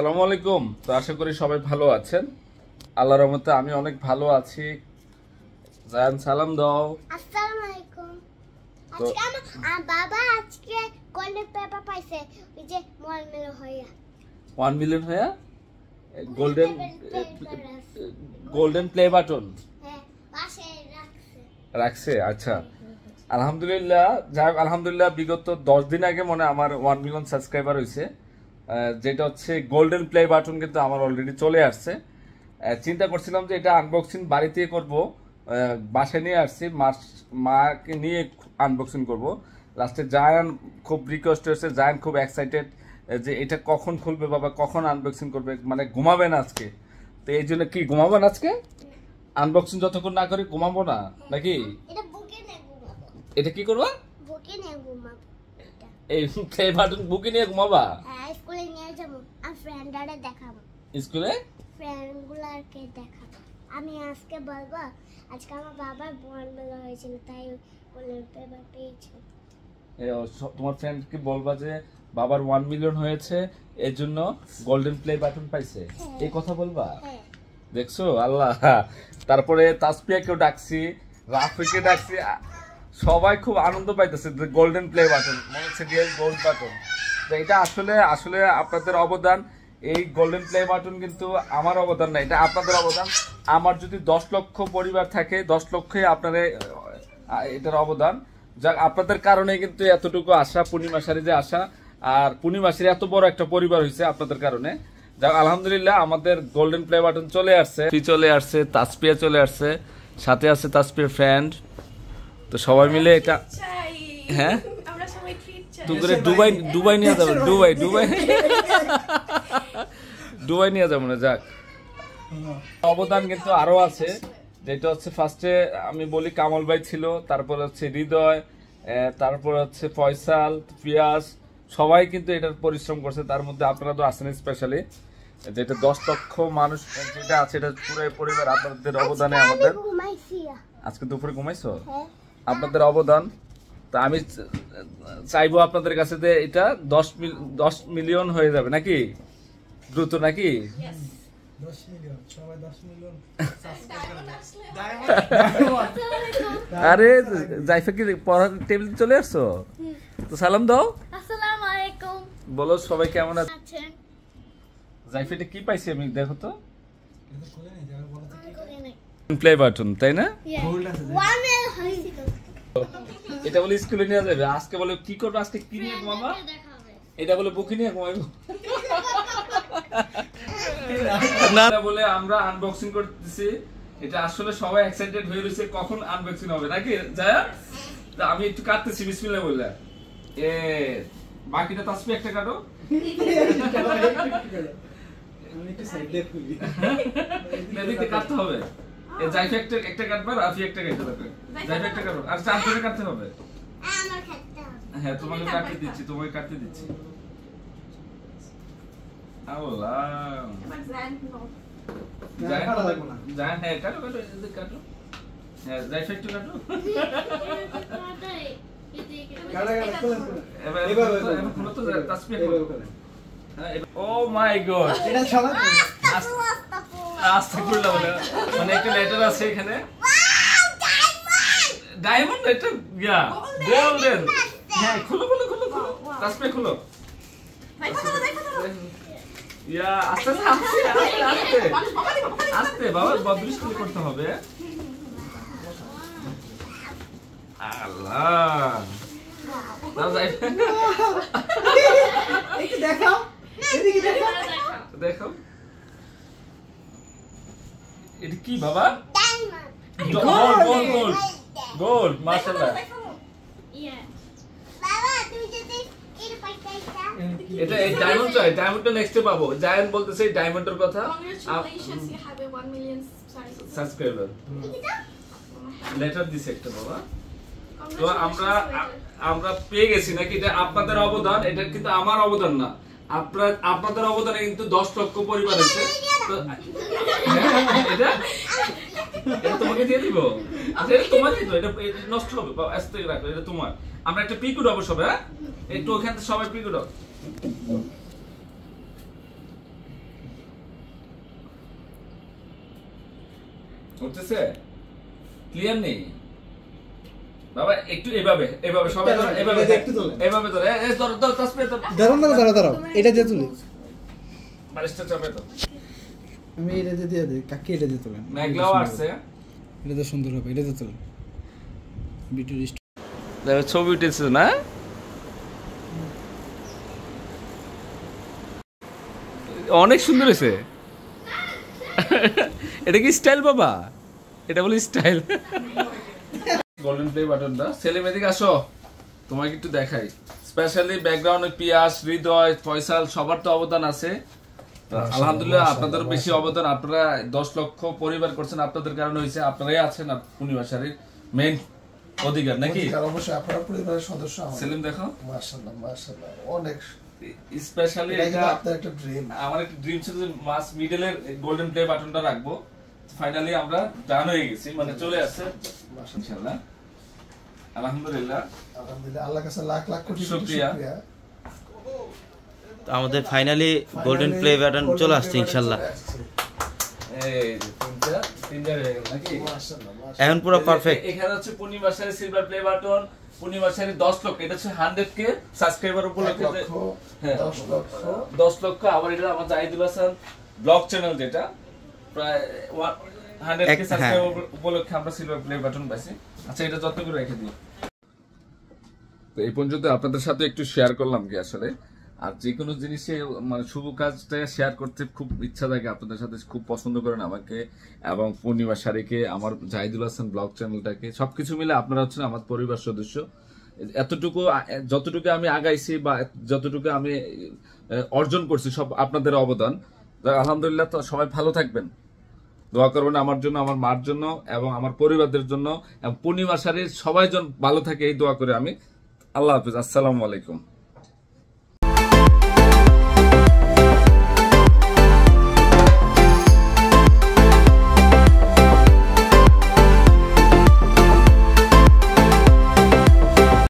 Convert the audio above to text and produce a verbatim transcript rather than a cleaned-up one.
আসসালামু আলাইকুম। তো আশা করি সবাই ভালো আছেন। আল্লাহর রহমতে আমি অনেক ভালো আছি। জান সালাম দাও। আসসালামু আলাইকুম। আজকে আমার বাবা আজকে গোল্ডেন পেপার পাইছে, ওই যে ওয়ান মিলিয়ন হইয়া ওয়ান মিলিয়ন হইয়া গোল্ডেন গোল্ডেন প্লে বাটন হ্যাঁ পাশে রাখছে রাখছে। আচ্ছা, আলহামদুলিল্লাহ। যাই আলহামদুলিল্লাহ, বিগত দশ দিন আগে মনে আমার ওয়ান মিলিয়ন সাবস্ক্রাইবার হয়েছে, যেটা হচ্ছে গোল্ডেন প্লে বাটন কিন্তু আমার অলরেডি চলে আসছে। চিন্তা করছিলাম যে এটা আনবক্সিং বাড়িতে করব, বাসায় নিয়ে আসছি, মাকে নিয়ে আনবক্সিং করব। লাস্টে জায়ান খুব রিকোয়েস্ট হয়েছে, জায়ান খুব এক্সাইটেড যে এটা কখন খুলবে বাবা, কখন আনবক্সিং করবে, মানে ঘুমাবেন আজকে। তো এই জন্য কি ঘুমাবেন আজকে? আনবক্সিং যতক্ষণ না করি ঘুমাবো না নাকি? এটা বুকে নিয়ে ঘুমাবো। এটা কি করবা? বুকে নিয়ে ঘুমাবো। এই প্লে বাটন বুকে নিয়ে ঘুমাবা? হ্যাঁ, স্কুলে নিয়ে যাবো, আমি ফ্রেন্ডারে দেখাবো। স্কুলে ফ্রেন্ডগুলোকে দেখাবো। আমি আজকে বলবো আজকে আমার বাবার বন্ধ হয়েছিল, তাই গোল্ডেন পেপার পেয়েছি। তোমার ফ্রেন্ডকে বলবা যে বাবার ওয়ান মিলিয়ন হয়েছে, এর জন্য গোল্ডেন প্লে বাটন পাইছে, এই কথা বলবা। দেখছো আল্লাহ। তারপরে তাসপিয়াকেও ডাকছি, রাফিকে ডাকছি, সবাই খুব আনন্দ পাইতেছে গোল্ডেন প্লে বাটন, মনে হচ্ছে রিয়েল গোল্ড বাটন। তো এটা আসলে আসলে আপনাদের অবদান। এই গোল্ডেন প্লে বাটন কিন্তু আমার অবদান না, এটা আপনাদের অবদান। আমার যদি দশ লক্ষ পরিবার থাকে, দশ লক্ষই আপনাদের এটার অবদান। যাক, আপনাদের কারণে কিন্তু এতটুকু আশা, পূর্ণিমা শাড়ি যে আশা, আর পূর্ণিমা শাড়ি এত বড় একটা পরিবার হয়েছে আপনাদের কারণে। যাক আলহামদুলিল্লাহ, আমাদের গোল্ডেন প্লে বাটন চলে আসছে, চলে আসছে, তাসপিয়া চলে আসছে, সাথে আছে তাসপিয়ার ফ্রেন্ড। তো সবাই মিলে এটা, হ্যাঁ দুপুরে দুবাই দুবাই নিয়ে যাবেন, দুবাই দুবাই দুবাই নিয়ে যাবো না। যাক, অবদান কিন্তু আরো আছে, যেটা হচ্ছে ফার্স্টে আমি বলি কামল ভাই ছিল, তারপর হচ্ছে হৃদয়, তারপর হচ্ছে ফয়সাল, পিয়াস, সবাই কিন্তু এটার পরিশ্রম করছে। তার মধ্যে আপনারা তো আছেন স্পেশালি, যেটা দশ লক্ষ মানুষ যেটা আছে, এটা পুরো পরিবার আপনাদের অবদানে। আমাদের আজকে দুপুরে ঘুমাইছো, আপনাদের অবদান। তা আমি চাইবো আপনাদের কাছে যে এটা দশ দশ মিলিয়ন হয়ে যাবে নাকি, দ্রুত নাকি? আরে জাইফা কি পড়ার টেবিল চলে আসছো? তো সালাম দাও। আসসালামু আলাইকুম। বলো সবাই কেমন আছেন? জাইফা এটা কি পাইছে আমি দেখো তো। প্লে বাটন, তাই না? এটা বলে স্কুলে নিয়ে যাবে। আজকে বলে কি করবে, আজকে কি নিয়ে ঘুমাবা? এটা বলে বুকে নিয়ে ঘুমাইবো না বলে আমরা আনবক্সিং করতেছি। এটা আসলে সবাই এক্সাইটেড হয়ে রয়েছে কখন আনবক্সিং হবে নাকি যায়। আমি একটু কাটতেছি বিসমিল্লাহ বলে। এ বাকিটা তাসবিহ একটা কাটো, একটু সাইড দিয়ে খুলি, এদিকে কাটতে হবে। এ জাইফা একটা একটা কাটবা, রাফি একটা কাটতে হবে। জাইফা একটা কাটো, আর চার করে কাটতে হবে। আমার কাটতে হবে। হ্যাঁ, তোমাকে কাটতে দিচ্ছি, তোমাকে কাটতে দিচ্ছি। আল্লাহ, এবার জান নো জান কাটা লাগবে না। জান হ্যাঁ কাটো কাটো, এদিকে কাটো। হ্যাঁ জাইফা একটু কাটো। কাটা কাটা খুলে এবার এবার খুলো তো তাসবিহ করো। ও মাই গড, এটা ছাড়া আস্তাগফিরুল্লাহ বলে মানে একটা লেটার আছে এখানে। ডায়মন্ড, এটা ইয়া গোল্ডেন। হ্যাঁ খুলো খুলো খুলো খুলো, তাসবিহ খুলো। ইয়া আস্তে আস্তে আস্তে আস্তে বাবা, বদৃষ্টি করতে হবে। আল্লাহ, দাও যাই একটু দেখাও, এদিকে দেখাও, দেখো এটা কি বাবা? গোল্ড গোল্ড গোল্ড গোল্ড, মাশাআল্লাহ। এটা এই ডায়মন্ড চাই, ডায়মন্ডটা নেক্সটে পাবো। জায়ান বলতেছে এই ডায়মন্ডের কথা। Congratulations, you have one million subscriber. Letter দিছে একটা বাবা। তো আমরা আমরা পেয়ে গেছি নাকি? এটা আপনাদের অবদান, এটা কিন্তু আমার অবদান না। আপনার আপনাদের অবদানে কিন্তু দশ লক্ষ পরিবার আছে। তো এটা এটা তোমাকে দিয়ে দিব। আচ্ছা এটা তোমার দিতো, এটা নষ্ট হবে, আস্তে রাখো, এটা তোমার। আমরা একটা পিক উঠাবো সবাই, হ্যাঁ একটু ওখান থেকে সবাই পিক উঠাও। উঠতেছে ক্লিয়ার নেই বাবা একটু এভাবে এভাবে সবাই ধরো এভাবে এভাবে ধরো এই ধরো ধরো তাসবিহ ধরো দাঁড়াও না দাঁড়াও দাঁড়াও এটা দিয়ে তুলি বালিশটা চাপে তো আমি এটা দিয়ে দিয়ে দিই কাকে এটা দিয়ে তোলেন মেঘলাও আসছে এটা তো সুন্দর হবে এটা দিয়ে তোলেন বিটু দেখো ছবি উঠেছে না অনেক সুন্দর হয়েছে এটা কি স্টাইল বাবা এটা বলি স্টাইল গোল্ডেন প্লে বাটনটা ছেলে মেয়েদিকে আসো তোমাকে একটু দেখাই স্পেশালি ব্যাকগ্রাউন্ডে পিয়াস হৃদয় ফয়সাল সবার তো অবদান আছে আলহামদুলিল্লাহ আপনাদের বেশি অবদান আপনারা দশ লক্ষ পরিবার করছেন আপনাদের কারণে হয়েছে আপনারাই আছেন পূর্ণিমা শাড়ির মেইন অধিকার নাকি অবশ্যই আপনারা পরিবারের সদস্য সেলিম দেখো মাশাআল্লাহ মাশাআল্লাহ অনেক স্পেশালি এটা আপনার একটা ড্রিম আমার একটা ড্রিম ছিল যে মাস মিডলের গোল্ডেন প্লে বাটনটা রাখবো ফাইনালি আমরা ডান হয়ে গেছি মানে চলে আসছে ইনশাআল্লাহ আলহামদুলিল্লাহ আলহামদুলিল্লাহ আল্লাহর কাছে লাখ লাখ কোটি শুকরিয়া আমাদের ফাইনালি গোল্ডেন প্লে বাটন চলে আসছে ইনশাআল্লাহ এই তিনটা তিনটা হয়ে গেল নাকি মাশাআল্লাহ এখন পুরো পারফেক্ট এখানে হচ্ছে Purnima sari silver play button Purnima sari দশ লক্ষ এটা হচ্ছে হান্ড্রেড কে সাবস্ক্রাইবার উপলক্ষে হ্যাঁ দশ লক্ষ দশ লক্ষ আবার এটা আমার জাহিদুল হাসান ব্লগ চ্যানেল যেটা প্রায় হান্ড্রেড কে সাবস্ক্রাইবার উপলক্ষে আমরা সিলভার প্লে বাটন পাইছি আচ্ছা এটা যত্ন করে রেখে দিই তো এই পর্যন্ত আপনাদের সাথে একটু শেয়ার করলাম কি আসলে আর যে কোনো জিনিসে মানে শুভ কাজটা শেয়ার করতে খুব ইচ্ছা থাকে আপনাদের সাথে খুব পছন্দ করেন আমাকে এবং পূর্ণিমা শাড়িকে আমার জাহিদুল হাসান ব্লগ চ্যানেলটাকে সবকিছু মিলে আপনারা হচ্ছেন আমার পরিবার সদস্য এতটুকু যতটুকু আমি আগাইছি বা যতটুকু আমি অর্জন করছি সব আপনাদের অবদান আলহামদুলিল্লাহ তো সবাই ভালো থাকবেন দোয়া করবেন আমার জন্য আমার মার জন্য এবং আমার পরিবারদের জন্য এবং পূর্ণিমা শাড়ির সবাই যেন ভালো থাকে এই দোয়া করে আমি আল্লাহ হাফিজ আসসালামু আলাইকুম